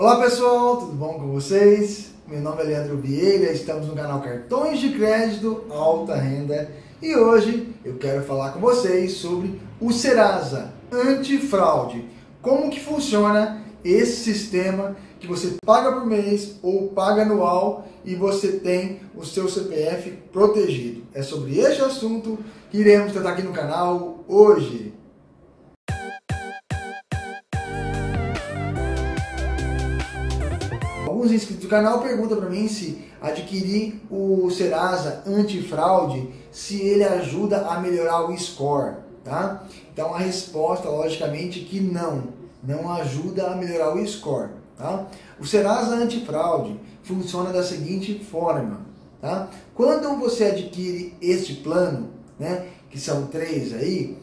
Olá pessoal, tudo bom com vocês? Meu nome é Leandro Vieira, estamos no canal Cartões de Crédito Alta Renda e hoje eu quero falar com vocês sobre o Serasa Antifraude. Como que funciona esse sistema que você paga por mês ou paga anual e você tem o seu CPF protegido. É sobre este assunto que iremos tratar aqui no canal hoje. Alguns inscritos do canal perguntam para mim se adquirir o Serasa Antifraude, se ele ajuda a melhorar o score, tá? Então a resposta, logicamente, que não ajuda a melhorar o score, tá? O Serasa Antifraude funciona da seguinte forma, tá? Quando você adquire este plano, né, que são 3 aí,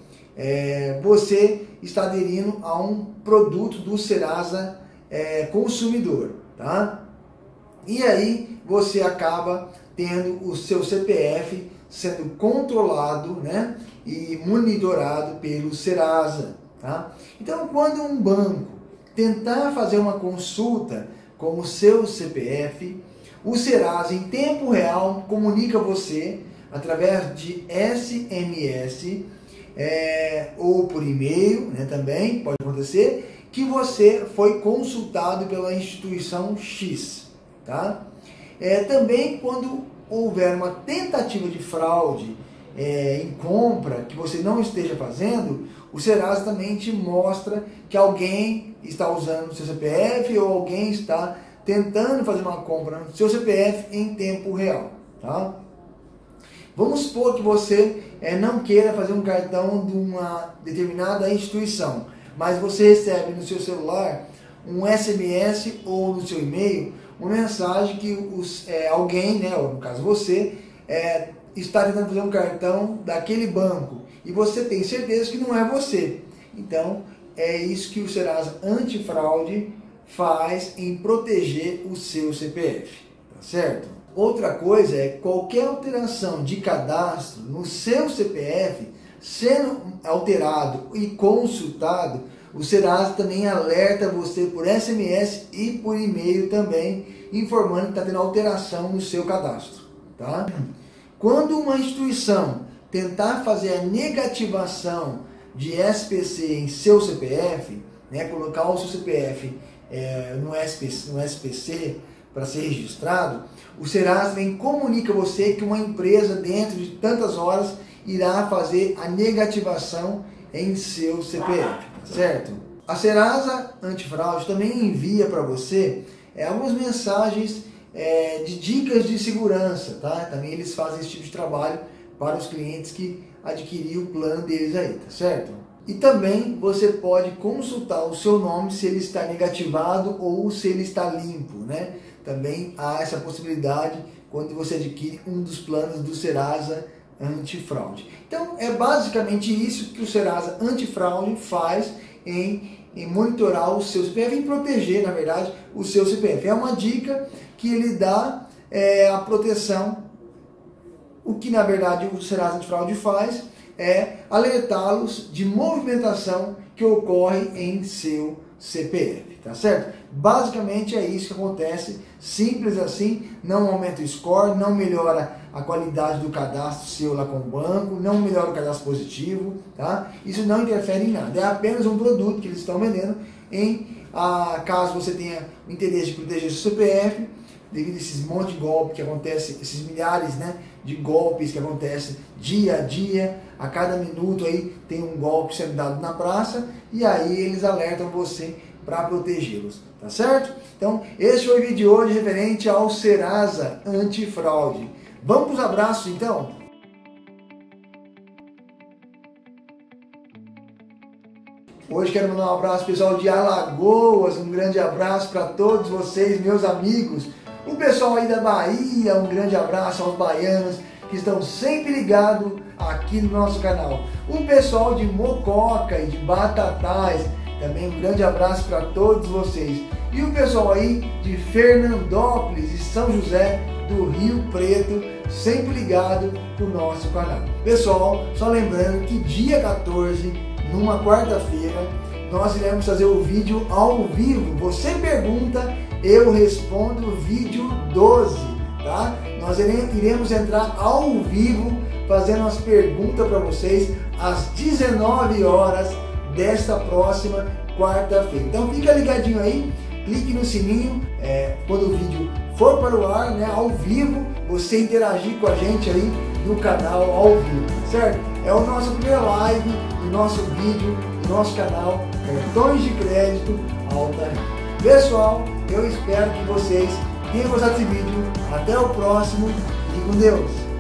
você está aderindo a um produto do Serasa Consumidor, tá? E aí você acaba tendo o seu CPF sendo controlado, né, e monitorado pelo Serasa, tá? Então, quando um banco tentar fazer uma consulta com o seu CPF, o Serasa em tempo real comunica você através de SMS ou por e-mail, né, também pode acontecer, que você foi consultado pela instituição X, tá? Também quando houver uma tentativa de fraude em compra que você não esteja fazendo, o Serasa também te mostra que alguém está usando o seu CPF ou alguém está tentando fazer uma compra no seu CPF em tempo real, tá? Vamos supor que você não queira fazer um cartão de uma determinada instituição, mas você recebe no seu celular um SMS ou no seu e-mail uma mensagem que alguém, né, ou no caso você, está tentando fazer um cartão daquele banco e você tem certeza que não é você. Então é isso que o Serasa Antifraude faz em proteger o seu CPF, tá certo? Outra coisa é qualquer alteração de cadastro no seu CPF sendo alterado e consultado, o Serasa também alerta você por SMS e por e-mail também, informando que está tendo alteração no seu cadastro, tá? Quando uma instituição tentar fazer a negativação de SPC em seu CPF, né, colocar o seu CPF no SPC para ser registrado, o Serasa também comunica você que uma empresa dentro de tantas horas irá fazer a negativação em seu CPF, certo? A Serasa Antifraude também envia para você algumas mensagens de dicas de segurança, tá? Também eles fazem esse tipo de trabalho para os clientes que adquiriram o plano deles aí, tá certo? E também você pode consultar o seu nome se ele está negativado ou se ele está limpo, né? Também há essa possibilidade quando você adquire um dos planos do Serasa Antifraude. Então é basicamente isso que o Serasa Antifraude faz em monitorar o seu CPF, em proteger, na verdade, o seu CPF. É uma dica que ele dá a proteção. O que na verdade o Serasa Antifraude faz é alertá-los de movimentação que ocorre em seu CPF, tá certo? Basicamente é isso que acontece, simples assim, não aumenta o score, não melhora a qualidade do cadastro seu lá com o banco, não melhora o cadastro positivo, tá? Isso não interfere em nada, é apenas um produto que eles estão vendendo caso você tenha o interesse de proteger o seu CPF, devido a esses monte de golpes que acontecem, esses milhares, né, de golpes que acontecem dia a dia, a cada minuto aí tem um golpe sendo dado na praça e aí eles alertam você para protegê-los, tá certo? Então, esse foi o vídeo de hoje referente ao Serasa Antifraude. Vamos para os abraços então? Hoje quero mandar um abraço pessoal de Alagoas, um grande abraço para todos vocês, meus amigos. O pessoal aí da Bahia, um grande abraço aos baianos que estão sempre ligados aqui no nosso canal. O pessoal de Mococa e de Batatais, também um grande abraço para todos vocês. E o pessoal aí de Fernandópolis e São José do Rio Preto, sempre ligado no nosso canal. Pessoal, só lembrando que dia 14, numa quarta-feira, nós iremos fazer o vídeo ao vivo. Você pergunta Eu Respondo vídeo 12, tá? Nós iremos entrar ao vivo fazendo as perguntas para vocês às 19 horas desta próxima quarta-feira. Então fica ligadinho aí, clique no sininho, quando o vídeo for para o ar, né, ao vivo, você interagir com a gente aí no canal ao vivo, certo? É o nosso primeira live, o nosso vídeo, o nosso canal Cartões de Crédito Alta Renda. Pessoal, eu espero que vocês tenham gostado desse vídeo. Até o próximo. Fique com Deus.